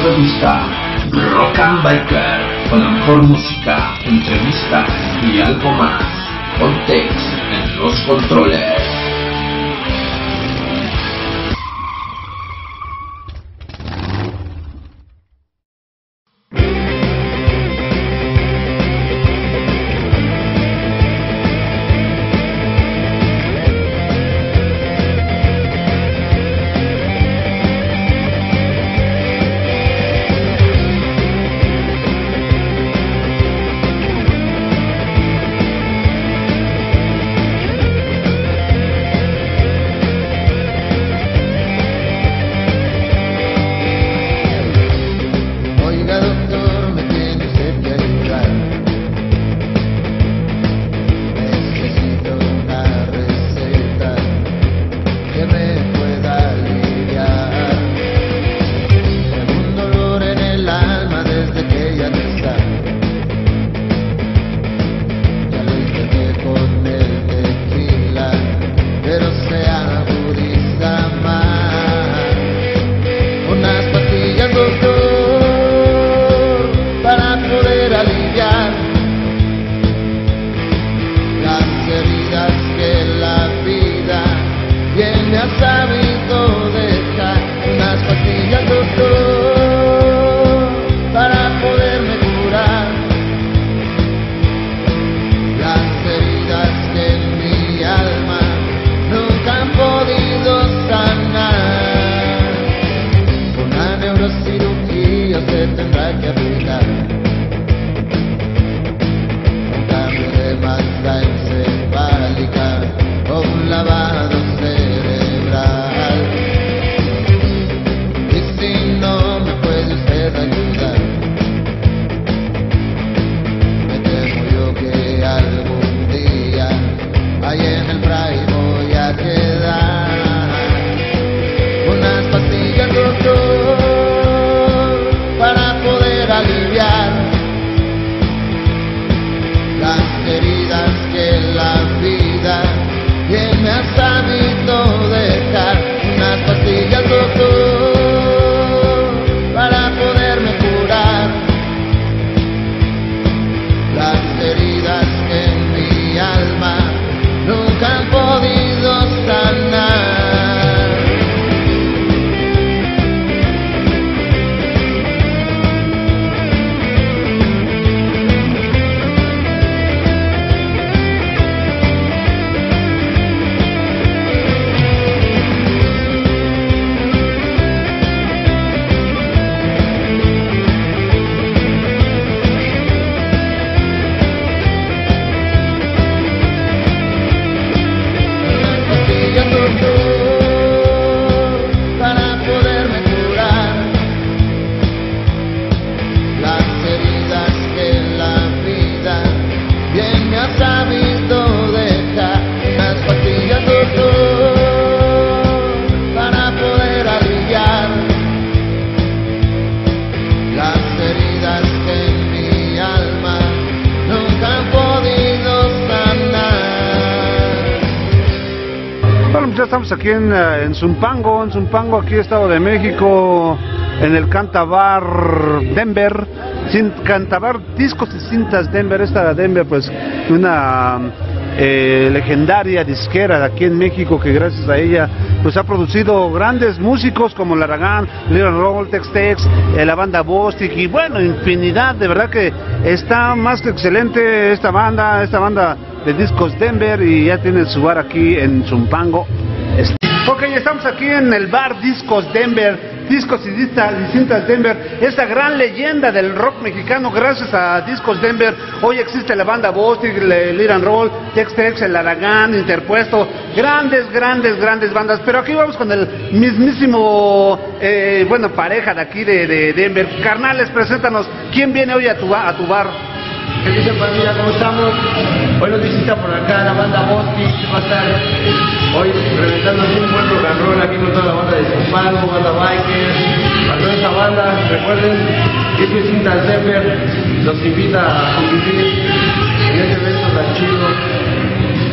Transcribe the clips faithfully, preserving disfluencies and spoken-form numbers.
revista Rock and Biker, con la mejor música, entrevistas y algo más. Context en los controles. Estamos aquí en, en Zumpango, en Zumpango, aquí Estado de México, en el Cantabar Denver, sin, Cantabar Discos y Cintas Denver. Esta Denver, pues, una eh, legendaria disquera de aquí en México, que gracias a ella pues ha producido grandes músicos como Laragán, Little Roll, Tex Tex, eh, la banda Bostic y bueno, infinidad. De verdad que está más que excelente esta banda, esta banda de Discos Denver, y ya tiene su bar aquí en Zumpango. Ok, estamos aquí en el bar Discos Denver, Discos y Cintas Denver, esta gran leyenda del rock mexicano. Gracias a Discos Denver hoy existe la banda Bostic, Little Roll, Tex Tex, el Aragán, Interpuesto, grandes, grandes, grandes bandas. Pero aquí vamos con el mismísimo, eh, bueno, pareja de aquí de, de Denver. Carnales, preséntanos, ¿quién viene hoy a tu, a tu bar? ¿Qué dicen, familia? ¿Cómo estamos? Hoy nos visita por acá la banda Bostic, va a estar hoy reventando un buen rock and roll aquí con toda la banda de Zumpango, banda Biker, a toda esa banda. Recuerden, Discos y Cintas Denver los invita a convivir en este evento tan chido.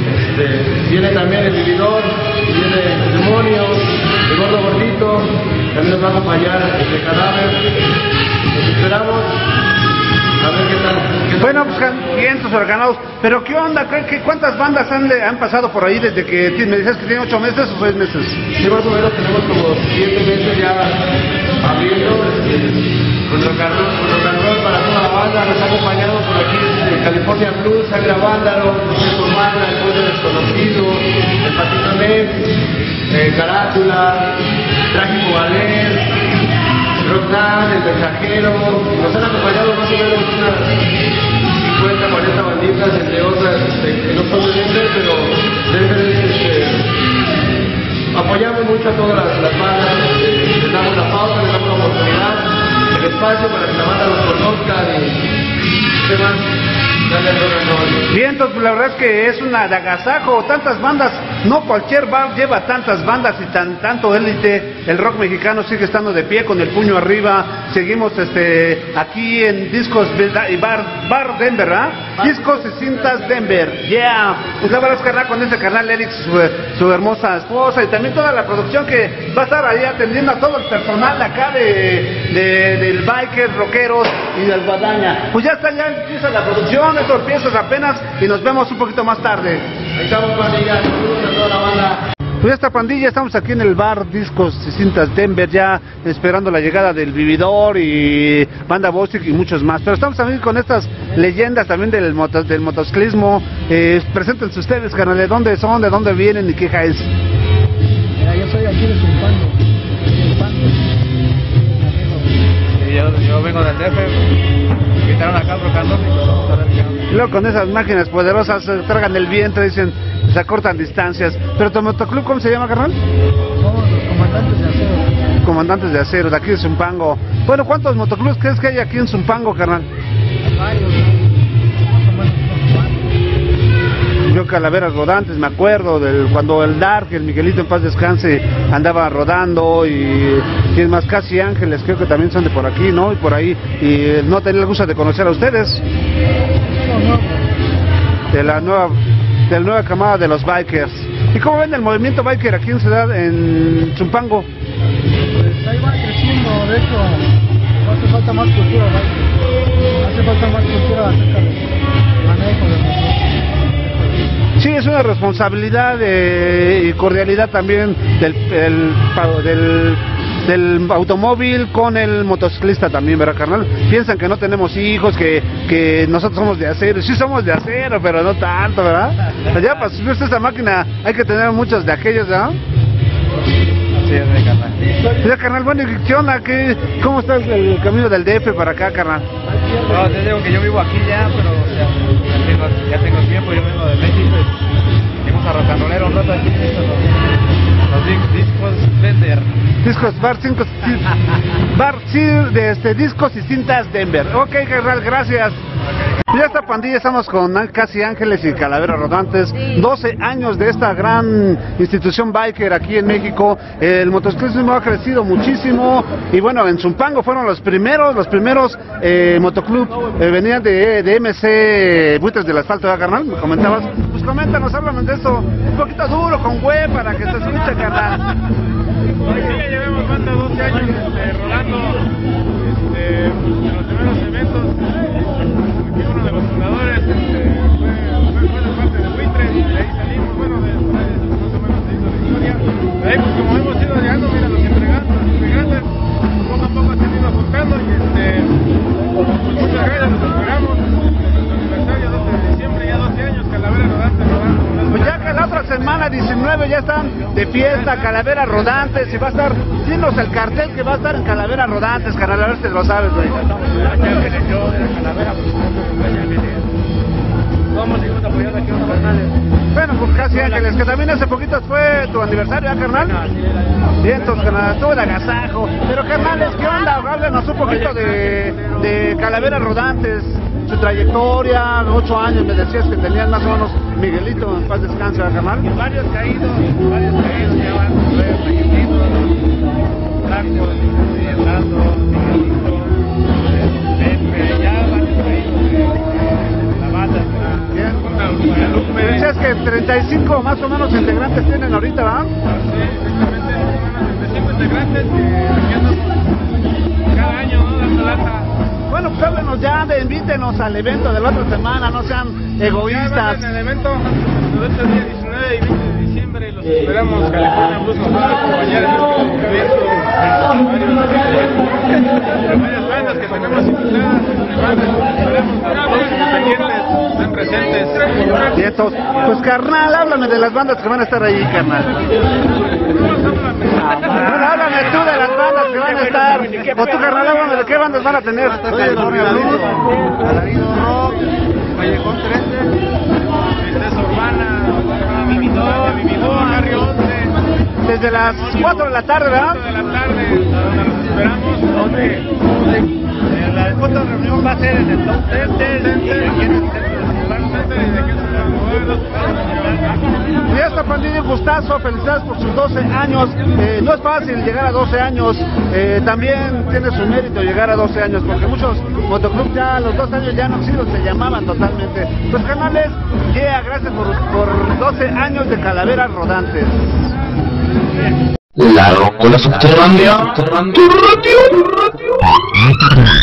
Este, viene también el vividor, viene el demonio, el gordo gordito, también nos va a acompañar el Cadáver. Los esperamos. A ver qué tal. Qué tal. Bueno, pues vientos huracanados. Pero ¿qué onda? ¿Qué, qué, ¿Cuántas bandas han, han pasado por ahí desde que me dices que tiene ocho meses o seis meses? Sí, más o menos tenemos como siete meses ya abriendo. Este, con rock and roll, con rock and roll para toda la banda. Nos ha acompañado por aquí desde California Blues, Sangre Vándalo, Proceso Humana, El Puente Desconocido, El Patito Nex, eh, Carátula, Trágico Valer, Rockland, El Mensajero. Nos han acompañado más o menos unas cincuenta, cuarenta banditas, entre otras este, que no son de Denver, pero Denver es este, apoyamos mucho a todas las, las bandas, eh, les damos la pauta, les damos la oportunidad, el espacio para que la banda los conozca y demás. Vientos, la verdad es que es una de agasajo, tantas bandas, no cualquier bar lleva tantas bandas y tan tanto élite. El rock mexicano sigue estando de pie con el puño arriba. Seguimos este aquí en Discos y Bar, Bar Denver, ¿verdad? Discos y Cintas Denver, yeah. Pues la verdad es carnal con ese carnal Eric, su, su hermosa esposa y también toda la producción que va a estar ahí atendiendo a todo el personal de acá de, de del biker, rockeros y del Guadaña. Pues ya está, ya empieza la producción, estos piezas apenas y nos vemos un poquito más tarde. Ahí estamos, pandilla, saludos a toda la banda. Pues esta pandilla, estamos aquí en el bar Discos y Cintas Denver, ya esperando la llegada del Vividor y Banda Bostic y muchos más. Pero estamos también con estas leyendas también del, moto, del motociclismo. Eh, preséntense ustedes, carnal, ¿de dónde son, de dónde vienen y qué es? Mira, yo soy aquí de Zumpango. Y yo, yo vengo del D F, me quitaron acá brocando y luego con esas máquinas poderosas se tragan el viento, dicen, se acortan distancias. Pero tu motoclub, ¿cómo se llama, carnal? Somos los comandantes de acero. Comandantes de acero, de aquí de Zumpango. Bueno, ¿cuántos motoclubs crees que hay aquí en Zumpango, carnal? Varios, más o menos unos cuatro. Yo Calaveras Rodantes, me acuerdo, del cuando el Dark, el Miguelito en paz descanse, andaba rodando y quién más, Casi Ángeles, creo que también son de por aquí, ¿no? Y por ahí, y no tenía el gusto de conocer a ustedes. De la nueva, de la nueva camada de los bikers. ¿Y cómo ven el movimiento biker aquí en ciudad, en Zumpango? Pues ahí va creciendo, de hecho, hace falta más cultura biker. Hace falta más cultura acerca del manejo de los. Sí, es una responsabilidad eh, y cordialidad también del, el, del, del automóvil con el motociclista también, ¿verdad, carnal? Piensan que no tenemos hijos, que, que nosotros somos de acero. Sí somos de acero, pero no tanto, ¿verdad? Ya para subirse esa máquina hay que tener muchos de aquellos, ¿verdad? Sí, es de carnal. Ya, carnal, bueno, ¿qué onda? ¿Qué, ¿Cómo está el camino del D F para acá, carnal? No, te digo que yo vivo aquí ya, pero ya, ya, tengo, ya tengo tiempo, yo vengo de México y venimos a rock and rollero un rato aquí, los, los discos Denver. Discos, bar, cinco, bar, sí, de este, Discos y Cintas Denver. Ok, carnal, gracias. Ya esta pandilla, estamos con Casi Ángeles y Calaveras Rodantes, doce años de esta gran institución biker aquí en México. El motociclismo ha crecido muchísimo y bueno, en Zumpango fueron los primeros, los primeros eh, motoclub, eh, venían de, de M C Buitres del Asfalto, ¿verdad, carnal? Me comentabas, pues coméntanos, háblame de eso, un poquito duro, con web, para que se escuche, carnal. Pues sí, ya llevamos más de doce años este, rodando este, en los primeros eventos. Aquí uno de los fundadores este, fue, fue, fue de parte de Buitres, de ahí salimos, bueno, de, de, más o menos se hizo la historia. De ahí, pues como hemos ido llegando, mira, los integrantes, los integrantes poco a poco se han ido ajustando y este, pues muchas gracias, los esperamos en nuestro aniversario doce de diciembre, ya doce años, Calaveras Rodantes rodando. Pues ya que la otra semana, diecinueve, ya están de fiesta, Calaveras Rodantes, y va a estar, dinos el cartel que va a estar en Calaveras Rodantes, carnal, a ver si lo sabes, güey. Vamos seguimos apoyando aquí a los carnales. Bueno, pues Casi Ángeles, que también hace poquito fue tu aniversario, ¿eh, carnal? Bien, entonces, carnal, estuvo de agasajo. Pero, carnales, ¿qué onda? Háblanos un poquito de, de Calaveras Rodantes, su trayectoria, ocho años, me decías que tenían más o menos Miguelito, en paz descanse, ¿verdad, carnal? Varios caídos, varios caídos, ya van nueve fallecidos, Blanco, Hernando, Miguelito, Pepe, ya varios caídos de la banda. Me decías que treinta y cinco más o menos integrantes tienen ahorita, ¿verdad? Sí, exactamente, cinco integrantes que aquí andamos cada año, ¿no? Dando lata. Bueno, pues háblenos ya, de, invítenos al evento de la otra semana, no sean egoístas. En el evento, los este día diecinueve y veinte de diciembre, los esperamos. California Blues nos va a acompañar en este evento. Varias bandas que tenemos invitadas, esperemos que todos los independientes estén presentes. Cierto. Pues carnal, háblame de las bandas que van a estar ahí, carnal. Bueno, háblame tú de las bandas que van a estar. O tú, carnal, háblame de qué bandas van a tener. California Blues, Alarido Rock, Callejón trece, Tristeza Urbana, Vividor, Vividor, Barrio once. Desde las cuatro de la tarde, ¿verdad? cuatro de la tarde, donde los esperamos. ¿Dónde? la otra reunión va a ser en el Top Center, y aquí en el centro de Y esta pandilla, un gustazo, felicidades por sus doce años. Eh, no es fácil llegar a doce años, eh, también tiene su mérito llegar a doce años, porque muchos motoclubs ya a los doce años ya no existen, se llamaban totalmente. Pues canales, yeah, gracias por, por doce años de Calaveras Rodantes. La Rocola Subterránea, tu radio.